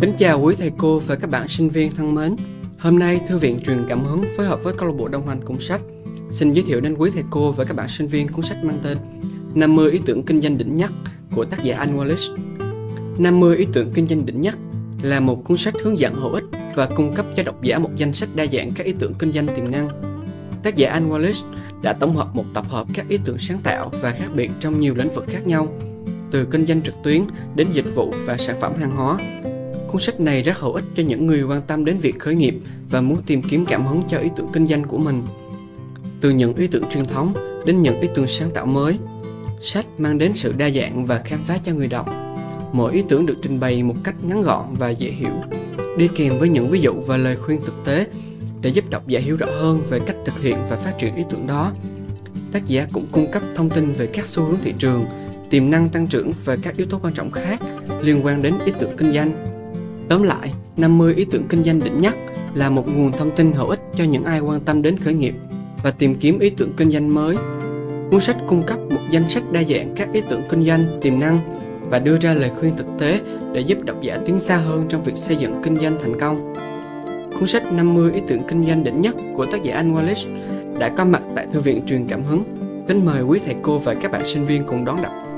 Kính chào quý thầy cô và các bạn sinh viên thân mến. Hôm nay Thư viện Truyền Cảm Hứng phối hợp với câu lạc bộ đồng hành cùng sách xin giới thiệu đến quý thầy cô và các bạn sinh viên cuốn sách mang tên 50 ý tưởng kinh doanh đỉnh nhất của tác giả Ann Wallace. 50 ý tưởng kinh doanh đỉnh nhất là một cuốn sách hướng dẫn hữu ích và cung cấp cho độc giả một danh sách đa dạng các ý tưởng kinh doanh tiềm năng. Tác giả Ann Wallace đã tổng hợp một tập hợp các ý tưởng sáng tạo và khác biệt trong nhiều lĩnh vực khác nhau, từ kinh doanh trực tuyến đến dịch vụ và sản phẩm hàng hóa. Cuốn sách này rất hữu ích cho những người quan tâm đến việc khởi nghiệp và muốn tìm kiếm cảm hứng cho ý tưởng kinh doanh của mình. Từ những ý tưởng truyền thống đến những ý tưởng sáng tạo mới, sách mang đến sự đa dạng và khám phá cho người đọc. Mỗi ý tưởng được trình bày một cách ngắn gọn và dễ hiểu, đi kèm với những ví dụ và lời khuyên thực tế để giúp độc giả hiểu rõ hơn về cách thực hiện và phát triển ý tưởng đó. Tác giả cũng cung cấp thông tin về các xu hướng thị trường, tiềm năng tăng trưởng và các yếu tố quan trọng khác liên quan đến ý tưởng kinh doanh. Tóm lại, 50 ý tưởng kinh doanh đỉnh nhất là một nguồn thông tin hữu ích cho những ai quan tâm đến khởi nghiệp và tìm kiếm ý tưởng kinh doanh mới. Cuốn sách cung cấp một danh sách đa dạng các ý tưởng kinh doanh tiềm năng và đưa ra lời khuyên thực tế để giúp độc giả tiến xa hơn trong việc xây dựng kinh doanh thành công. Cuốn sách 50 ý tưởng kinh doanh đỉnh nhất của tác giả Ann Wallace đã có mặt tại Thư viện Truyền Cảm Hứng. Kính mời quý thầy cô và các bạn sinh viên cùng đón đọc.